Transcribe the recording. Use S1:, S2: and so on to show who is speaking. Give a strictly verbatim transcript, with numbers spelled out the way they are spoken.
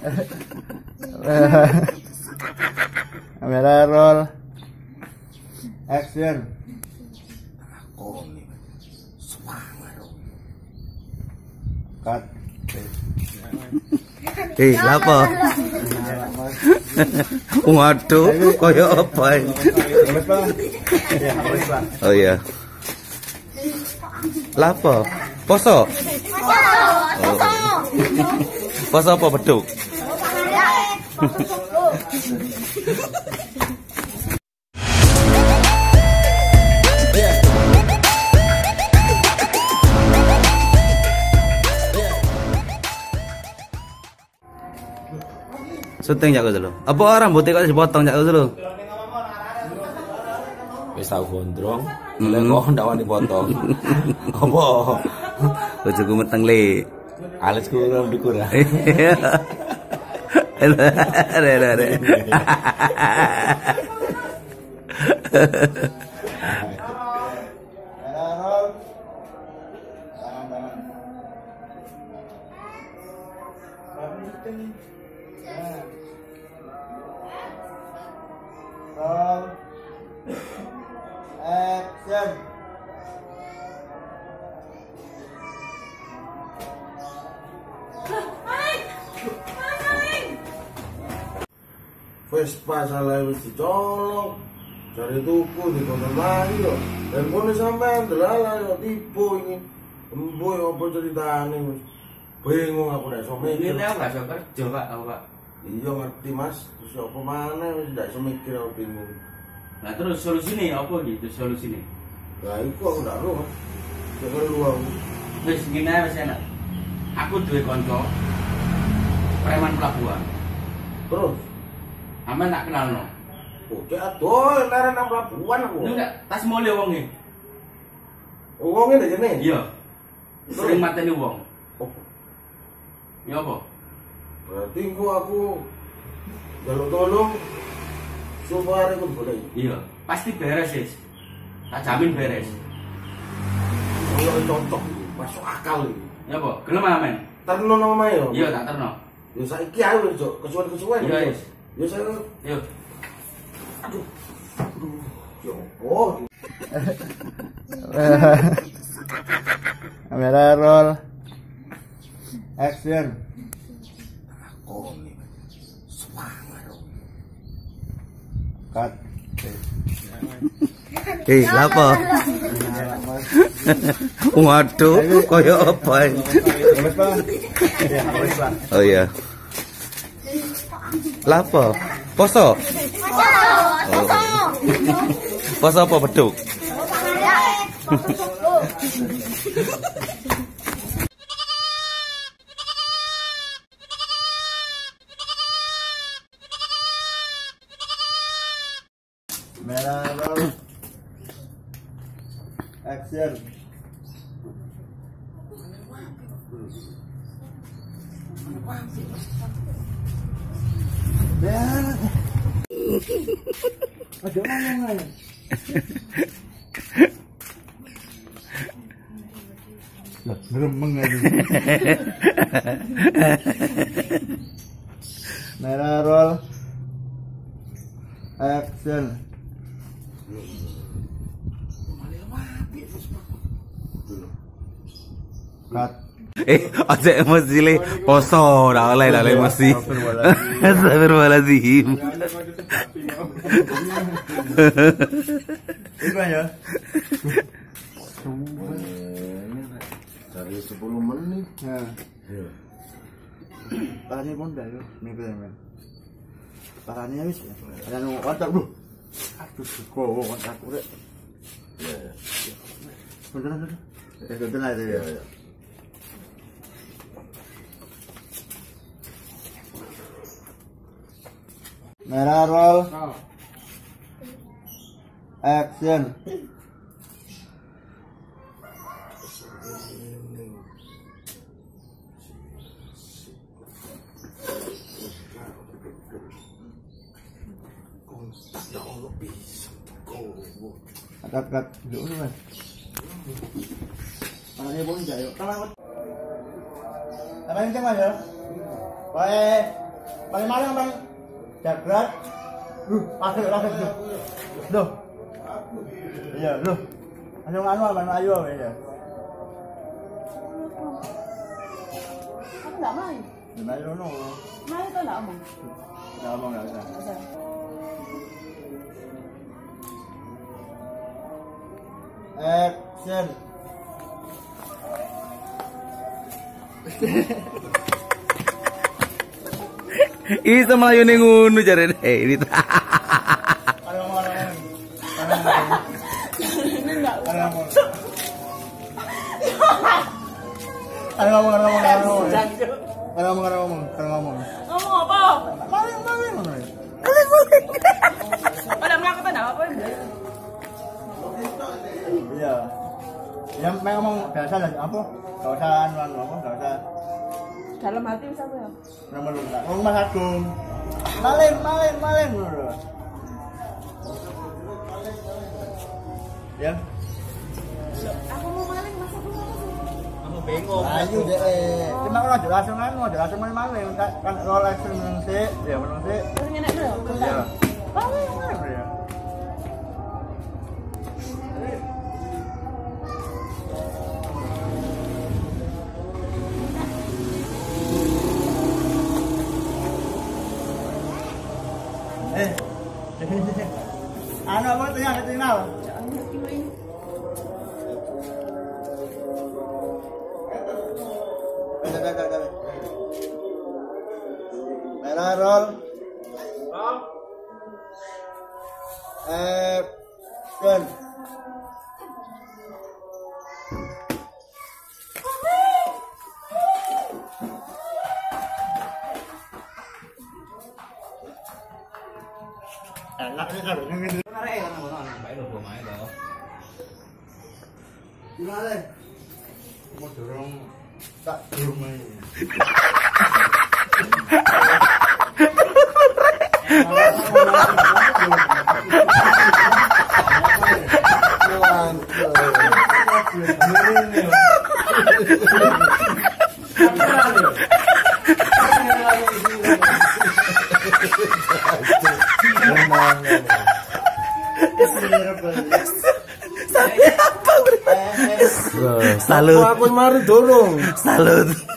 S1: Kamera roll. Action. Cut.
S2: Eh, apa? Waduh, koyo apa ini? Oh iya. Lapo? Poso? Poso. Poso apa beduk? Syuting jak dulu. Apa rambutnya kok dipotong jak dulu?
S3: Wis tau gondrong, lha kok ndak wani potong. Apa?
S2: Bojoku meteng le.
S3: Alisku ora ndukur.
S2: Ada ada ada.
S1: Roll. Action.
S4: Wes pasale wis dicolong. Jare tuku di kono mari yo. Handphone sampean delala yo tipu iki. Embo yo apa ceritane wis. Bingung aku nek iso mikir.
S3: Ini aku gak iso kerja, Pak, aku, Pak.
S4: Iya ngerti Mas, terus apa maneh wis ndak iso mikir aku bingung.
S3: Nah, terus solusine apa gitu solusine?
S4: Lah iku aku ndak roh. Jangan lu aku.
S3: Wis ngene ae wis enak. Aku duwe kanca preman pelabuhan.
S4: Terus
S3: Aman tak kenalno.
S4: oke adoh leren nang pelabuhan aku.
S3: Lu enggak tas mole wonge.
S4: Wonge ndek kene.
S3: Iya. Sering mateni wong.
S4: Opo?
S3: Ya apa?
S4: Berarti engko aku jaluk tolong supaya aku boleh.
S3: Iya, pasti beres, Sis. Tak jamin beres.
S4: Kalau contoh masuk akal iki.
S3: Ya apa? Gelem amen.
S4: Terno nama yo.
S3: Iya, tak terno.
S4: Ya saiki ae wis kesuwen-kesuwen.
S3: Iya, Is.
S4: Ya saya
S3: Yo.
S4: aduh. Aduh. Yo. Oh.
S1: Kamera roll. Action.
S4: Oh, ini. Semangat.
S1: Cut.
S2: Eh, lapo? Waduh, koyo apa ini? Oh iya. Lapo? Poso? Poso. Poso apa beduk?
S1: Kamera roll. Action. Ya. Ada mana? Lah, ngeremeng aja. Kamera roll. Action. Cut.
S2: Eh, aja emosi le. Poso, ora oleh ora emosi. Astagfirullahaladzim.
S1: Ini ya.
S4: Dari sepuluh menit.
S1: Nah,
S4: Ya.
S1: parahnya pun dah yo, mimpi men. Parahnya wis. Ada nu otak, Bro. Aduh, kok otak urek.
S4: Ya.
S1: Beneran bener. Eh, bener aja ya.
S4: Ya.
S1: Merah roll. Action. Cut cut dulu mas. Parahnya pun enggak yuk. Kalau apa yang mas ya? Baik. Paling maling bang. Jagrat. Duh, pasir pasir tuh. Duh. Iya, duh. Langsung anu abang ayo ya.
S5: Aku nggak main.
S1: Gimana lu no?
S5: Main itu nggak omong.
S1: Nggak ngomong nggak bisa.
S5: Bisa.
S1: Action.
S2: Iso melayune ngono jarene. Eh, ini.
S1: Kalau ngomong ngomong.
S5: Ini nggak.
S1: Kalau ngomong. Kalau ngomong kalau ngomong kalau ngomong. Kalau ngomong kalau ngomong kalau ngomong.
S5: Ngomong apa?
S1: Maling maling maling.
S5: Pada melakukan apa?
S1: Iya. Ya memang ngomong biasa lah apa? Gak usah anu anu apa? Gak usah.
S5: Dalam hati siapa ya?
S1: Nomor lu enggak. Ngomong Mas Agung. Maling maling maling lho. Ya.
S5: Aku mau maling masa aku mau sih?
S3: Aku bingung.
S1: Ayo deh. Cuma kalau aja langsung anu, aja langsung maling maling kan kan Rolex meneng sik, ya meneng sik.
S5: Terus nyenek dulu.
S1: Iya. Maling maling ya. Eh, anu apa tuh yang ketinggal? Merah roll. Eh, Action. Enak nih kan ngene.
S3: Arek kan ngono anak bae lho omahe to.
S1: Gimana? Mau dorong tak dorong aja.
S2: Salut.
S4: Aku mari dorong.
S2: Salut.